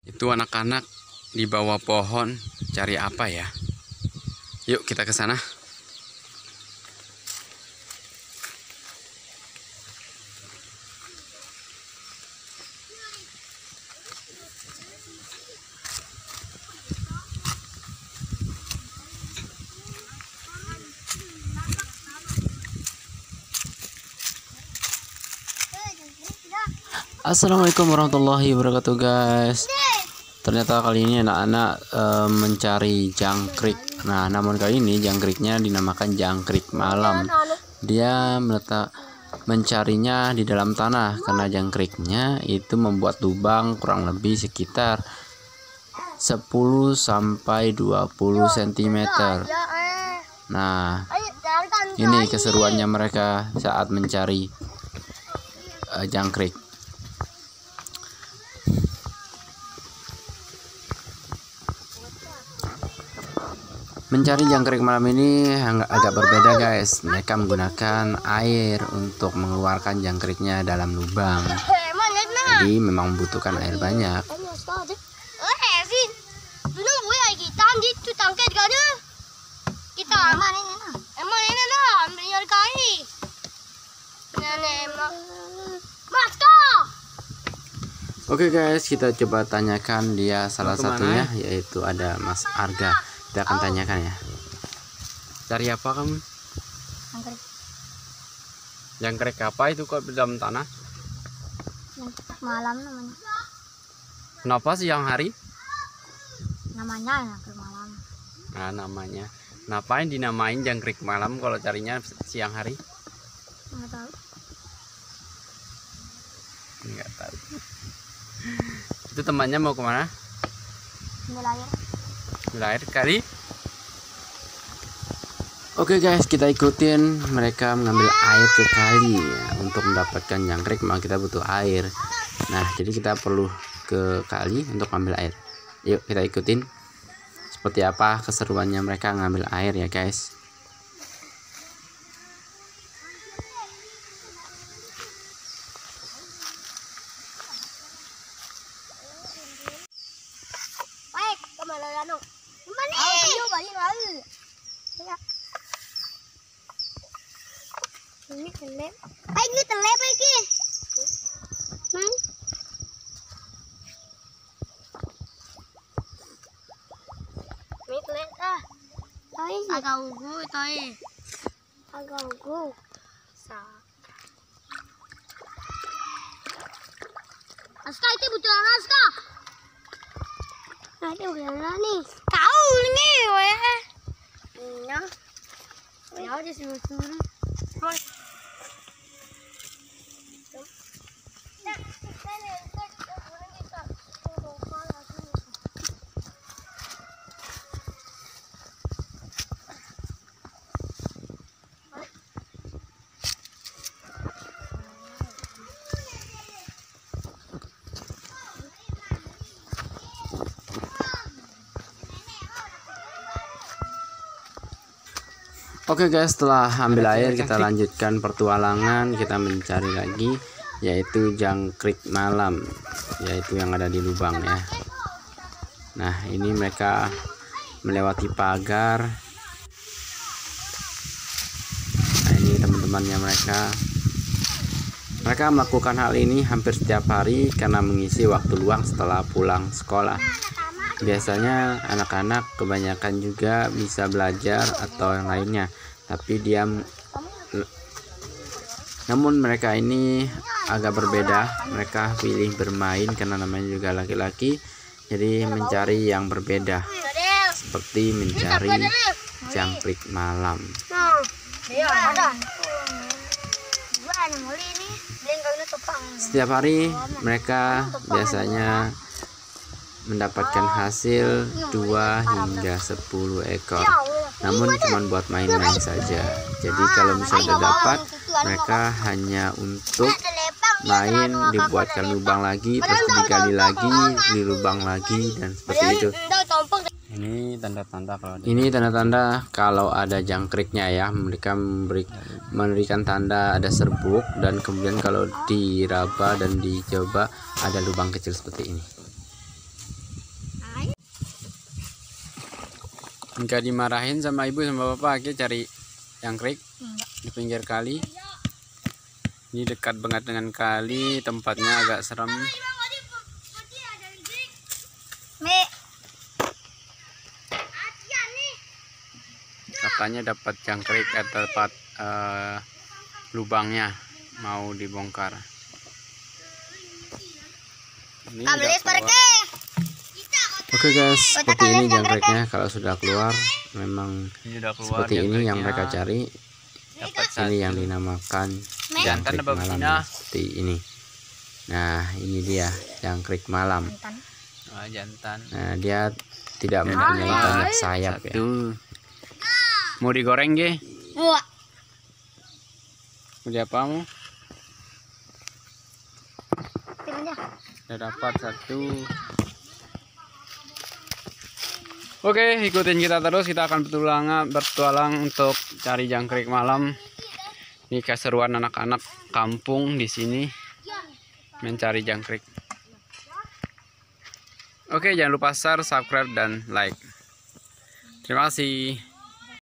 Itu anak-anak di bawah pohon cari apa ya? Yuk kita ke sana. Assalamualaikum warahmatullahi wabarakatuh guys. Ternyata kali ini anak-anak mencari jangkrik. Nah, namun kali ini jangkriknya dinamakan jangkrik malam. Dia mencarinya di dalam tanah karena jangkriknya itu membuat lubang kurang lebih sekitar 10 sampai 20 cm. Nah, ini keseruannya mereka saat mencari jangkrik. Mencari jangkrik malam ini agak berbeda guys. Mereka menggunakan air untuk mengeluarkan jangkriknya dalam lubang. Jadi memang membutuhkan air banyak. Oke guys, kita coba tanyakan dia salah satunya, yaitu ada Mas Arga. Kita akan tanyakan ya. Cari apa kamu? Jangkrik. Jangkrik apa itu kok di dalam tanah? Jangkrik malam namanya. Kenapa siang hari? Namanya jangkrik malam. Nah, namanya. Ngapain dinamain jangkrik malam kalau carinya siang hari? Nggak tahu. Nggak tahu. Itu temannya mau kemana? Ambil air. Lahir kali. Oke guys, kita ikutin mereka mengambil air ke kali ya. Untuk mendapatkan jangkrik memang kita butuh air. Nah, jadi kita perlu ke kali untuk ambil air. Yuk kita ikutin seperti apa keseruannya mereka ngambil air ya guys. Baik, kemana Lano? Kemana? Ayo balik lagi. Ya. Ini telep. Baik, ini telep lagi. Ini telep ah. Agak ugu, toy. Agak ugu. Sa. Aska itu butuh Aska. Ada udah nih. Tahu nih, weh. Iya. Ya udah suruh-suruh. Oke guys, setelah ambil air kita lanjutkan pertualangan. Kita mencari lagi yaitu jangkrik malam, yaitu yang ada di lubang ya. Nah, ini mereka melewati pagar. Nah, ini teman-temannya mereka melakukan hal ini hampir setiap hari karena mengisi waktu luang setelah pulang sekolah. Biasanya anak-anak kebanyakan juga bisa belajar atau yang lainnya, tapi namun mereka ini agak berbeda. Mereka pilih bermain karena namanya juga laki-laki, jadi mencari yang berbeda, seperti mencari jangkrik malam. Setiap hari mereka biasanya mendapatkan hasil 2 hingga 10 ekor, namun cuma buat main-main saja. Jadi kalau misalnya dapat, mereka hanya untuk main, dibuatkan lubang lagi, terus digali lagi, di lubang lagi, dan seperti itu. Ini tanda-tanda kalau ada jangkriknya ya. Mereka memberikan tanda ada serbuk, dan kemudian kalau diraba dan dicoba ada lubang kecil seperti ini. Enggak dimarahin sama ibu sama bapak, kita cari jangkrik di pinggir kali. Ini dekat banget dengan kali, tempatnya agak serem. Katanya dapat jangkrik atau tempat lubangnya mau dibongkar. Ini udah keluar. Oke guys, seperti ini jangkriknya. Kalau sudah keluar, memang seperti ini yang mereka cari. Ini yang dinamakan jangkrik malam, seperti ini. Nah, ini dia jangkrik malam. Jantan. Nah, dia tidak mempunyai banyak sayap ya. Mau digoreng ge? Mau diapamu? Pilihnya. Udah dapat satu. Oke, ikutin kita terus. Kita akan bertualang untuk cari jangkrik malam. Ini keseruan anak-anak kampung di sini mencari jangkrik. Oke, jangan lupa share, subscribe, dan like. Terima kasih.